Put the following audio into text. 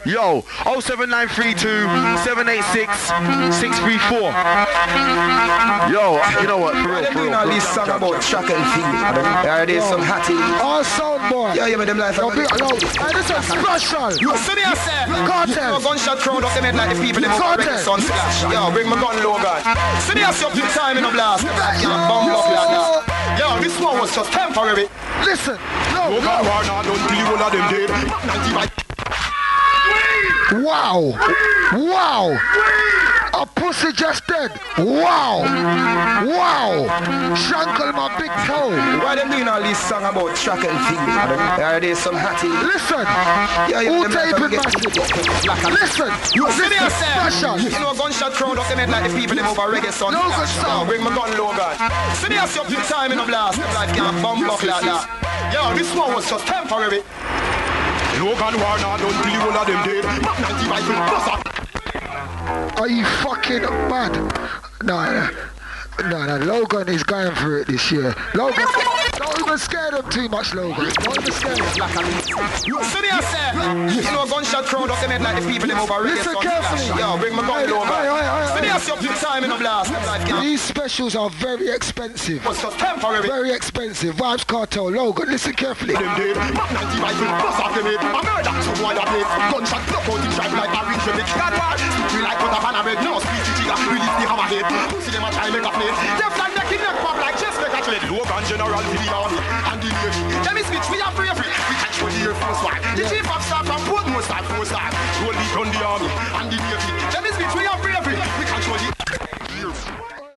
Yo, 07932 786 634. Yo, you know what? For real, for real. All these songs about track and field. There is some hattie. Oh, sound boy. Yeah, you made them life. Yo, big loud. Hey, this is special. You see me, I say. Kartel. No gunshot crowd up them head like the people in the sun splash. Yo, bring my gun, Logan. See me, I see up the time in the blast. Bomb block like that. Yo, this one was just temporary. Listen. Logan Warner, don't kill you all of them dead. Wow. Wow. A pussy just dead. Wow. Wow. Shankle my big toe. Why them doing all these songs about track and field? There is some hattie. Listen. Yeah, Who taping massive? Listen. You see me, I say. Special. You know, gunshot crowd up them head like the people in over reggae sun. Logan sound. Bring my gun, Logan. See me, I see up the time in the blast. Like can't bomb block like that. Yo, this one was just temporary. Logan Warner, don't kill you all of them dead. Are you fucking mad? No, Logan is going for it this year. Logan, don't even scare them too much, Logan. Don't even scare them. You see me, I say. You know, gunshot crowd up them head like the people in over reggae sun. Listen carefully. Yo, bring my gun, Logan. See me, I see up the time in the blast. These specials are very expensive. What's just temporary? Very expensive. Vybz, Kartel, Logan, listen carefully. Them dead. Gunshot block out the drive like a ring to the cat war. We like what a fan of red now. Squeeze the trigger, release the hammerhead. See them a try make a play. Them flag making neck pop like chest make a trade. Logan General to the army and the navy. Them is which we are bravery. We catch for the Air Force One. The chief of staff from Portmore start 4 star.